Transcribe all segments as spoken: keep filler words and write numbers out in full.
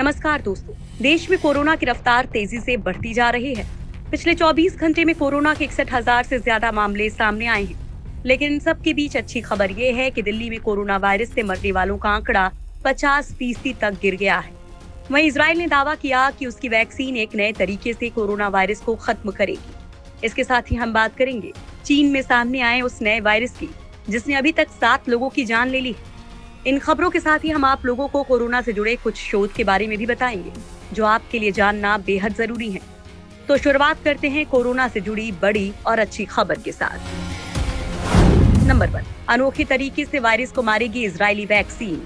नमस्कार दोस्तों। देश में कोरोना की रफ्तार तेजी से बढ़ती जा रही है। पिछले चौबीस घंटे में कोरोना के इकसठ हजार से ज्यादा मामले सामने आए हैं। लेकिन इन सब के बीच अच्छी खबर ये है कि दिल्ली में कोरोना वायरस से मरने वालों का आंकड़ा पचास फीसदी तक गिर गया है। वहीं इजराइल ने दावा किया कि उसकी वैक्सीन एक नए तरीके से कोरोना वायरस को खत्म करेगी। इसके साथ ही हम बात करेंगे चीन में सामने आए उस नए वायरस की जिसने अभी तक सात लोगों की जान ले ली है। इन खबरों के साथ ही हम आप लोगों को कोरोना से जुड़े कुछ शोध के बारे में भी बताएंगे जो आपके लिए जानना बेहद जरूरी है। तो शुरुआत करते हैं कोरोना से जुड़ी बड़ी और अच्छी खबर के साथ। नंबर वन, अनोखे तरीके से वायरस को मारेगी इजरायली वैक्सीन।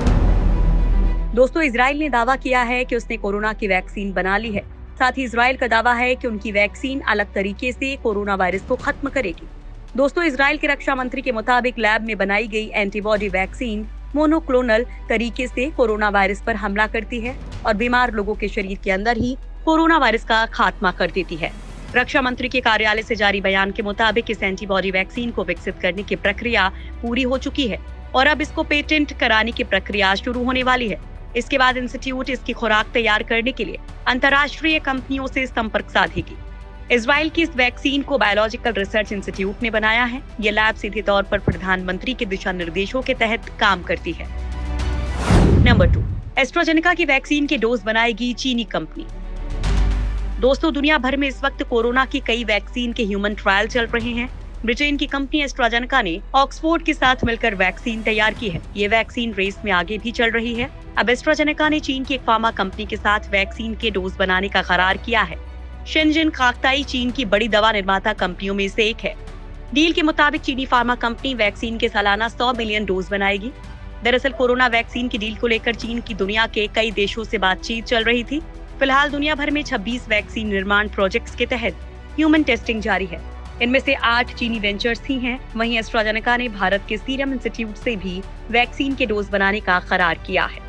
दोस्तों, इजराइल ने दावा किया है कि उसने कोरोना की वैक्सीन बना ली है। साथ ही इजराइल का दावा है कि उनकी वैक्सीन अलग तरीके से कोरोना वायरस को खत्म करेगी। दोस्तों, इजराइल के रक्षा मंत्री के मुताबिक लैब में बनाई गई एंटीबॉडी वैक्सीन मोनोक्लोनल तरीके से कोरोना वायरस पर हमला करती है और बीमार लोगों के शरीर के अंदर ही कोरोना वायरस का खात्मा कर देती है। रक्षा मंत्री के कार्यालय से जारी बयान के मुताबिक इस एंटीबॉडी वैक्सीन को विकसित करने की प्रक्रिया पूरी हो चुकी है और अब इसको पेटेंट कराने की प्रक्रिया शुरू होने वाली है। इसके बाद इंस्टीट्यूट इसकी खुराक तैयार करने के लिए अंतर्राष्ट्रीय कंपनियों से संपर्क साधेगी। इजराइल की इस वैक्सीन को बायोलॉजिकल रिसर्च इंस्टीट्यूट ने बनाया है। ये लैब सीधे तौर पर प्रधानमंत्री के दिशा निर्देशों के तहत काम करती है। नंबर टू, एस्ट्राजेनेका की वैक्सीन के डोज बनाएगी चीनी कंपनी। दोस्तों, दुनिया भर में इस वक्त कोरोना की कई वैक्सीन के ह्यूमन ट्रायल चल रहे हैं। ब्रिटेन की कंपनी एस्ट्राजेनेका ने ऑक्सफोर्ड के साथ मिलकर वैक्सीन तैयार की है। ये वैक्सीन रेस में आगे भी चल रही है। अब एस्ट्राजेनेका ने चीन की एक फार्मा कंपनी के साथ वैक्सीन के डोज बनाने का करार किया है। शेनजिन काकताई चीन की बड़ी दवा निर्माता कंपनियों में से एक है। डील के मुताबिक चीनी फार्मा कंपनी वैक्सीन के सालाना सौ मिलियन डोज बनाएगी। दरअसल कोरोना वैक्सीन की डील को लेकर चीन की दुनिया के कई देशों से बातचीत चल रही थी। फिलहाल दुनिया भर में छब्बीस वैक्सीन निर्माण प्रोजेक्ट्स के तहत ह्यूमन टेस्टिंग जारी है। इनमें से आठ चीनी वेंचर्स ही हैं। वहीं एस्ट्राजेनेका ने भारत के सीरम इंस्टीट्यूट से भी वैक्सीन के डोज बनाने का करार किया है।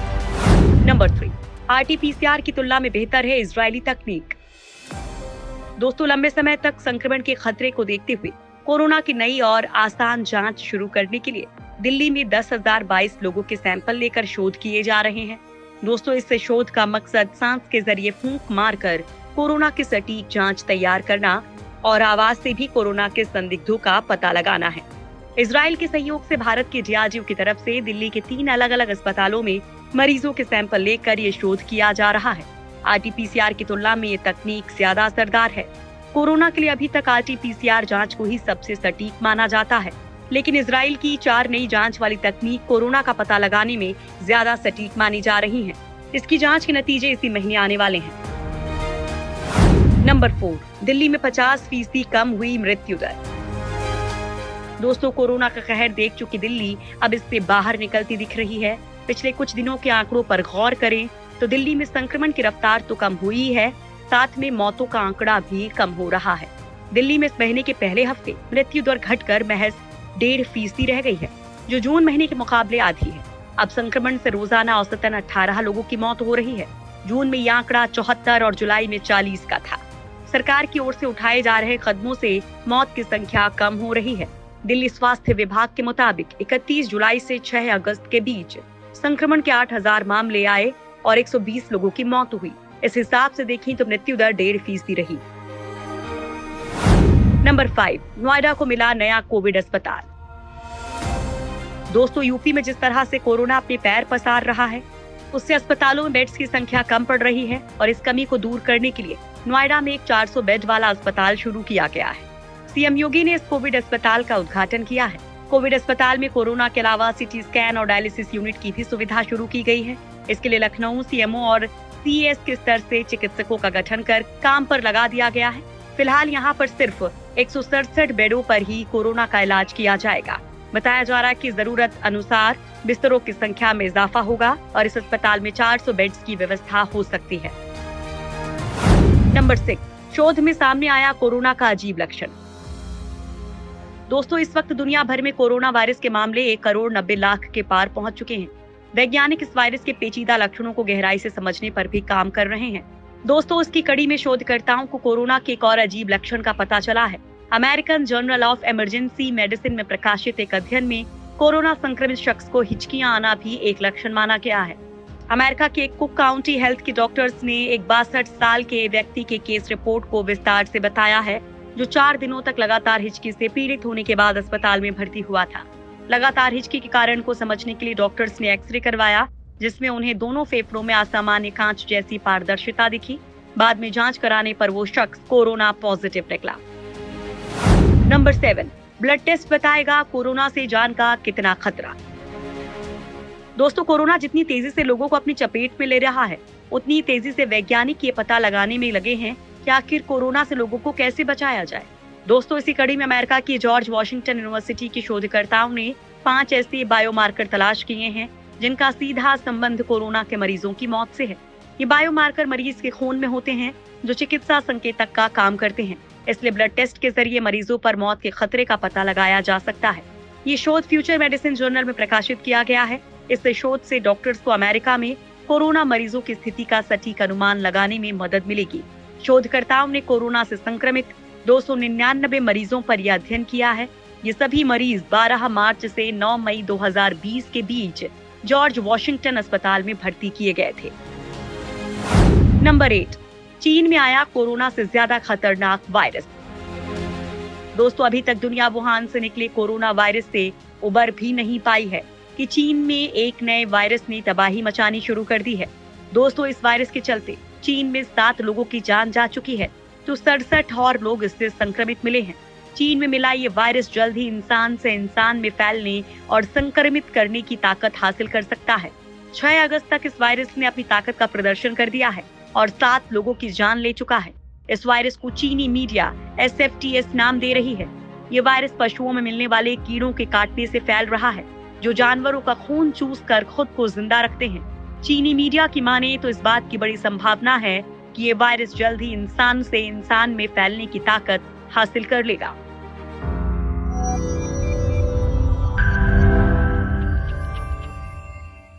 Number three, R T P C R की तुलना में बेहतर है इजरायली तकनीक। दोस्तों, लंबे समय तक संक्रमण के खतरे को देखते हुए कोरोना की नई और आसान जांच शुरू करने के लिए दिल्ली में दस हजार बाईस लोगों के सैंपल लेकर शोध किए जा रहे हैं। दोस्तों, इससे शोध का मकसद सांस के जरिए फूंक मारकर कोरोना की सटीक जांच तैयार करना और आवाज से भी कोरोना के संदिग्धों का पता लगाना है। इजराइल के सहयोग से भारत के डी आर डी ओ की तरफ से दिल्ली के तीन अलग अलग अस्पतालों में मरीजों के सैंपल लेकर ये शोध किया जा रहा है। R T P C R की तुलना में ये तकनीक ज्यादा असरदार है। कोरोना के लिए अभी तक R T P C R जांच को ही सबसे सटीक माना जाता है, लेकिन इजराइल की चार नई जांच वाली तकनीक कोरोना का पता लगाने में ज्यादा सटीक मानी जा रही है। इसकी जांच के नतीजे इसी महीने आने वाले हैं। नंबर फोर, दिल्ली में पचास फीसदी कम हुई मृत्यु दर। दोस्तों, कोरोना का कहर देख चुकी दिल्ली अब इससे बाहर निकलती दिख रही है। पिछले कुछ दिनों के आंकड़ों पर गौर करें तो दिल्ली में संक्रमण की रफ्तार तो कम हुई है, साथ में मौतों का आंकड़ा भी कम हो रहा है। दिल्ली में इस महीने के पहले हफ्ते मृत्यु दर घटकर महज डेढ़ फीसदी रह गई है, जो जून महीने के मुकाबले आधी है। अब संक्रमण से रोजाना औसतन अठारह लोगों की मौत हो रही है। जून में यह आंकड़ा चौहत्तर और जुलाई में चालीस का था। सरकार की ओर से उठाए जा रहे कदमों से मौत की संख्या कम हो रही है। दिल्ली स्वास्थ्य विभाग के मुताबिक इकतीस जुलाई से छह अगस्त के बीच संक्रमण के आठ हजार मामले आए और एक सौ बीस लोगों की मौत हुई। इस हिसाब से देखें तो मृत्यु दर डेढ़ फीसदी रही। नंबर फाइव, नोएडा को मिला नया कोविड अस्पताल। दोस्तों, यूपी में जिस तरह से कोरोना अपने पैर पसार रहा है, उससे अस्पतालों में बेड्स की संख्या कम पड़ रही है और इस कमी को दूर करने के लिए नोएडा में एक चार सौ बेड वाला अस्पताल शुरू किया गया है। सीएम योगी ने इस कोविड अस्पताल का उद्घाटन किया है। कोविड अस्पताल में कोरोना के अलावा सीटी स्कैन और डायलिसिस यूनिट की भी सुविधा शुरू की गई है। इसके लिए लखनऊ सी एम ओ और सी एस के स्तर से चिकित्सकों का गठन कर काम पर लगा दिया गया है। फिलहाल यहाँ पर सिर्फ एक सौ सड़सठ बेडों पर ही कोरोना का इलाज किया जाएगा। बताया जा रहा है कि जरूरत अनुसार बिस्तरों की संख्या में इजाफा होगा और इस अस्पताल में चार सौ बेड्स की व्यवस्था हो सकती है। नंबर सिक्स, शोध में सामने आया कोरोना का अजीब लक्षण। दोस्तों, इस वक्त दुनिया भर में कोरोना वायरस के मामले एक करोड़ नब्बे लाख के पार पहुंच चुके हैं। वैज्ञानिक इस वायरस के पेचीदा लक्षणों को गहराई से समझने पर भी काम कर रहे हैं। दोस्तों, उसकी कड़ी में शोधकर्ताओं को कोरोना के एक और अजीब लक्षण का पता चला है। American journal of emergency medicine में प्रकाशित एक अध्ययन में कोरोना संक्रमित शख्स को हिचकियां आना भी एक लक्षण माना गया है। अमेरिका के कुक काउंटी हेल्थ के डॉक्टर्स ने एक बासठ साल के व्यक्ति के केस रिपोर्ट को विस्तार से बताया है, जो चार दिनों तक लगातार हिचकी से पीड़ित होने के बाद अस्पताल में भर्ती हुआ था। लगातार हिचकी के कारण को समझने के लिए डॉक्टर्स ने एक्सरे करवाया, जिसमें उन्हें दोनों फेफड़ों में असामान्य कांच जैसी पारदर्शिता दिखी। बाद में जांच कराने पर वो शख्स कोरोना पॉजिटिव निकला। नंबर सेवन, ब्लड टेस्ट बताएगा कोरोना से जान का कितना खतरा। दोस्तों, कोरोना जितनी तेजी से लोगों को अपनी चपेट में ले रहा है, उतनी तेजी से वैज्ञानिक ये पता लगाने में लगे हैं कि आखिर कोरोना से लोगों को कैसे बचाया जाए। दोस्तों, इसी कड़ी में अमेरिका की जॉर्ज वॉशिंगटन यूनिवर्सिटी के शोधकर्ताओं ने पांच ऐसे बायोमार्कर तलाश किए हैं जिनका सीधा संबंध कोरोना के मरीजों की मौत से है। ये बायोमार्कर मरीज के खून में होते हैं, जो चिकित्सा संकेतक का काम करते हैं। इसलिए ब्लड टेस्ट के जरिए मरीजों पर मौत के खतरे का पता लगाया जा सकता है। ये शोध फ्यूचर मेडिसिन जर्नल में प्रकाशित किया गया है। इस शोध से डॉक्टर्स को अमेरिका में कोरोना मरीजों की स्थिति का सटीक अनुमान लगाने में मदद मिलेगी। शोधकर्ताओं ने कोरोना से संक्रमित दो सौ निन्यानवे मरीजों पर यह अध्ययन किया है। ये सभी मरीज बारह मार्च से नौ मई दो हज़ार बीस के बीच जॉर्ज वॉशिंगटन अस्पताल में भर्ती किए गए थे। नंबर एट, चीन में आया कोरोना से ज्यादा खतरनाक वायरस। दोस्तों, अभी तक दुनिया वुहान से निकले कोरोना वायरस से उबर भी नहीं पाई है कि चीन में एक नए वायरस ने तबाही मचानी शुरू कर दी है। दोस्तों, इस वायरस के चलते चीन में सात लोगों की जान जा चुकी है, तो सड़सठ और लोग इससे संक्रमित मिले हैं। चीन में मिला ये वायरस जल्द ही इंसान से इंसान में फैलने और संक्रमित करने की ताकत हासिल कर सकता है। छह अगस्त तक इस वायरस ने अपनी ताकत का प्रदर्शन कर दिया है और सात लोगों की जान ले चुका है। इस वायरस को चीनी media S F T S नाम दे रही है। ये वायरस पशुओं में मिलने वाले कीड़ों के काटने से फैल रहा है, जो जानवरों का खून चूस कर खुद को जिंदा रखते हैं। चीनी मीडिया की माने तो इस बात की बड़ी संभावना है कि ये वायरस जल्द ही इंसान से इंसान में फैलने की ताकत हासिल कर लेगा।